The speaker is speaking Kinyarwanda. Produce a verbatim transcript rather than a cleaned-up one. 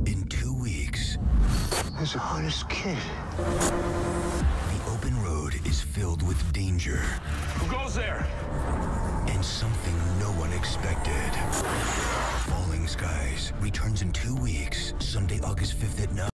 In two weeks, He's a honest kid. the open road is filled with danger. Who goes there? And something no one expected. Falling Skies returns in two weeks, Sunday, August fifth at nine.